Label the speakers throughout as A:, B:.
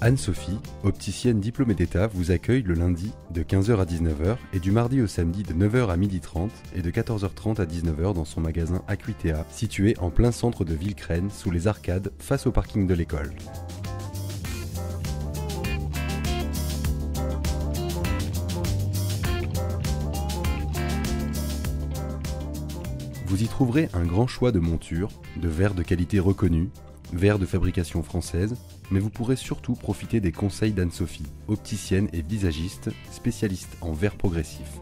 A: Anne-Sophie, opticienne diplômée d'État, vous accueille le lundi de 15h à 19h et du mardi au samedi de 9h à 12h30 et de 14h30 à 19h dans son magasin Acuitea, situé en plein centre de Villecresnes, sous les arcades, face au parking de l'école. Vous y trouverez un grand choix de montures, de verres de qualité reconnue, verres de fabrication française, mais vous pourrez surtout profiter des conseils d'Anne-Sophie, opticienne et visagiste, spécialiste en verres progressifs.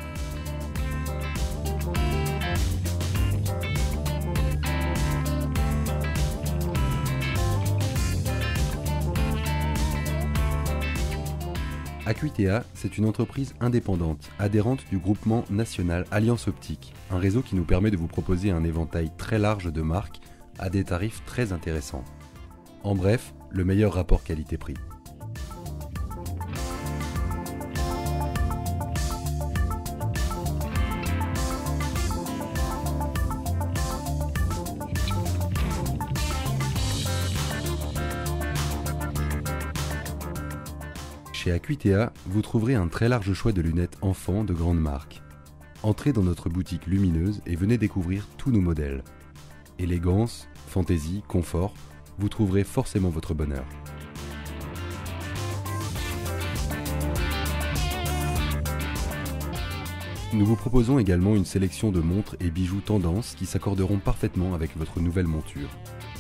A: Acuitea, c'est une entreprise indépendante, adhérente du groupement national Alliance Optique, un réseau qui nous permet de vous proposer un éventail très large de marques à des tarifs très intéressants. En bref, le meilleur rapport qualité-prix. Chez Acuitea, vous trouverez un très large choix de lunettes enfants de grandes marques. Entrez dans notre boutique lumineuse et venez découvrir tous nos modèles. Élégance, fantaisie, confort, vous trouverez forcément votre bonheur. Nous vous proposons également une sélection de montres et bijoux tendance qui s'accorderont parfaitement avec votre nouvelle monture.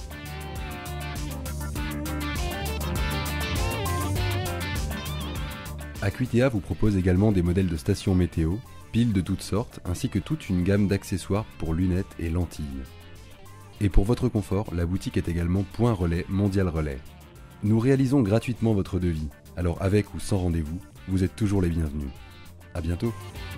A: Acuitea vous propose également des modèles de stations météo, piles de toutes sortes, ainsi que toute une gamme d'accessoires pour lunettes et lentilles. Et pour votre confort, la boutique est également point relais Mondial Relais. Nous réalisons gratuitement votre devis, alors avec ou sans rendez-vous, vous êtes toujours les bienvenus. À bientôt.